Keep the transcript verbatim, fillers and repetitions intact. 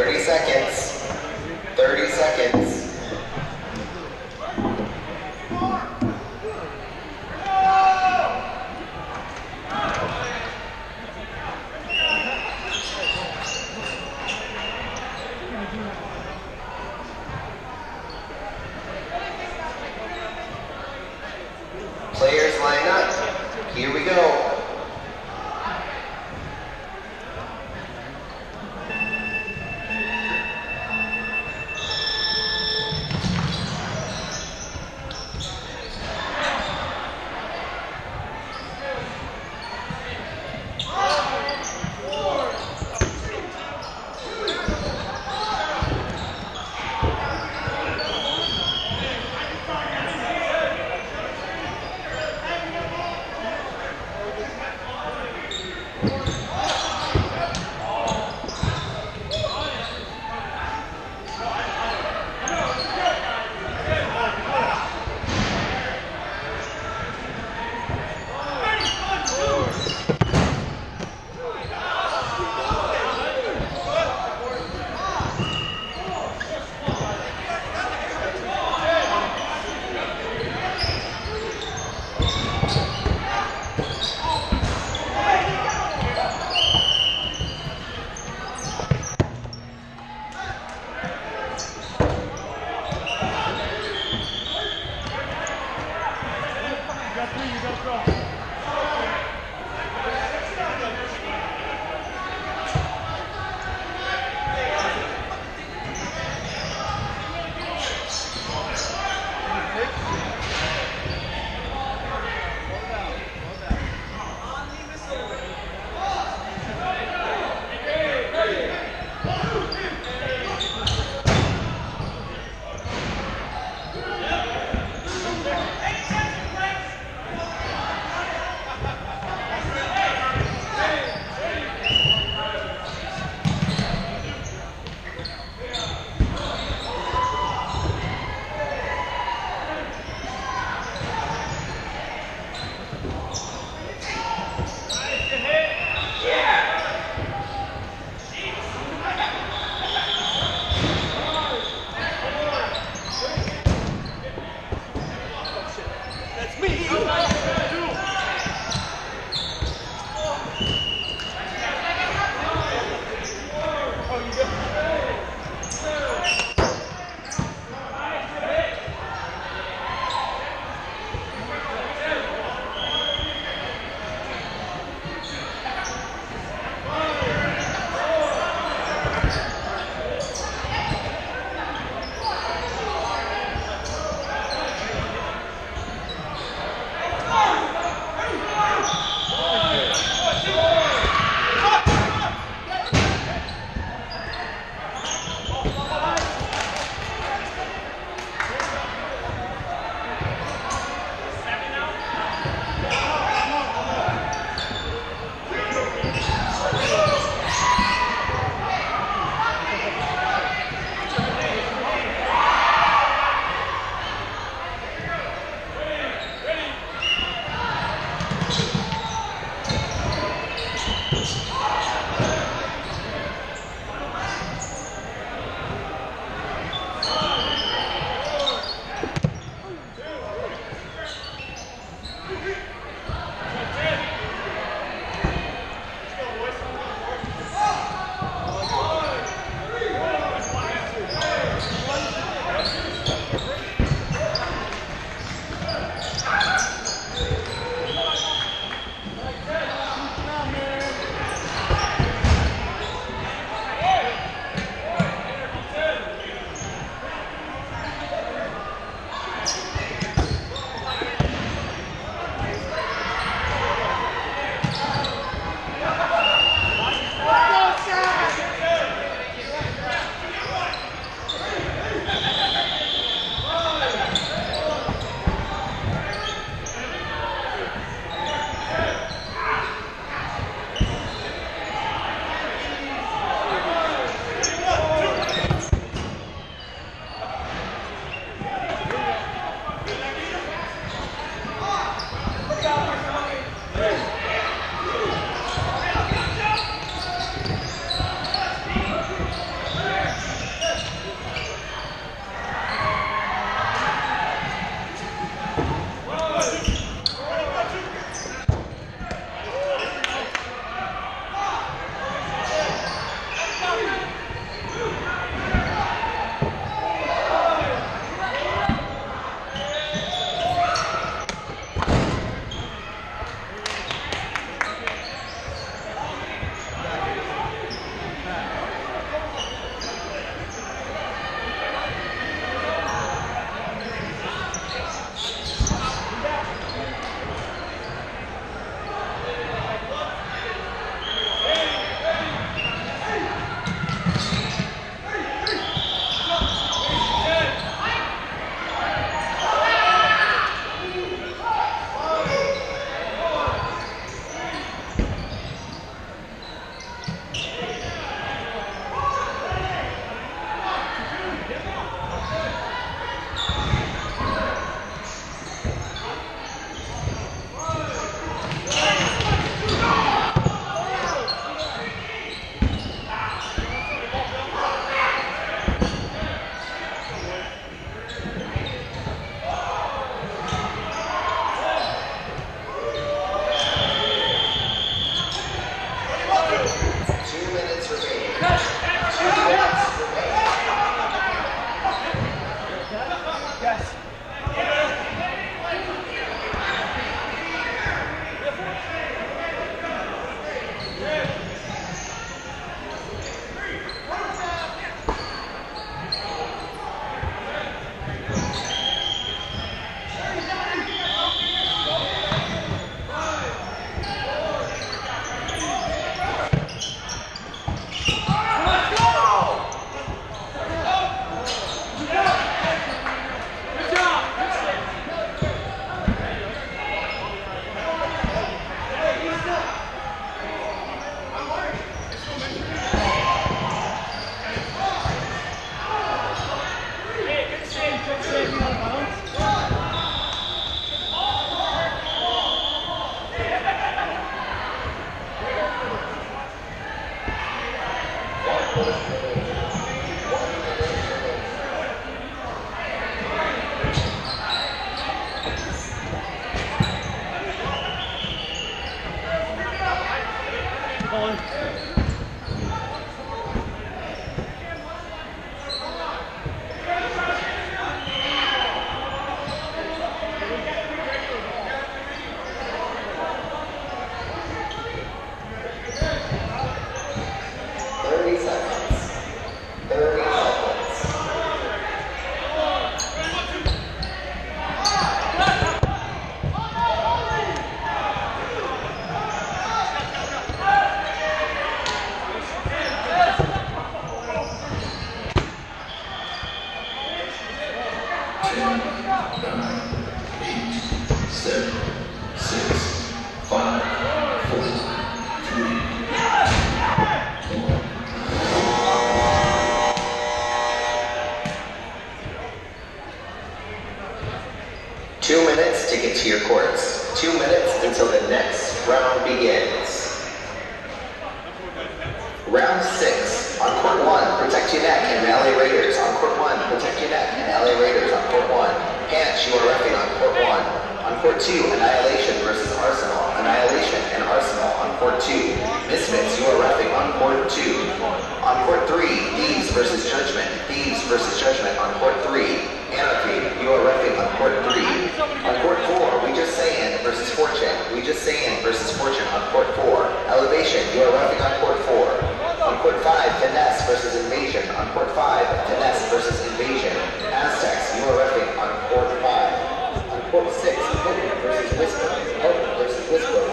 thirty seconds. thirty seconds. Players line up. Here we go. thirty seconds. thirty seconds. ten, nine, eight, seven, six, five, four, three, two, one. Two minutes to get to your courts. Two minutes until the next round begins. Round six. On court one, protect your neck and L A Raiders. On court one, protect your neck and L A Raiders. On court one, Pants, you are reffing on court one. On court two, Annihilation versus Arsenal. Annihilation and Arsenal on court two. Misfits, you are reffing on court two. On court three, Thieves versus Judgment. Thieves versus Judgment on court three. Anarchy, you are reffing on court three. On court four, We Just Sayin versus Fortune. We Just Sayin versus Fortune on court four. Elevation, you are reffing on court four. On court five, Finesse versus Invasion. On court five, Finesse versus Invasion. Aztecs, you are reffing on court five. On court six, Hope versus Whisper. Hope versus Whisper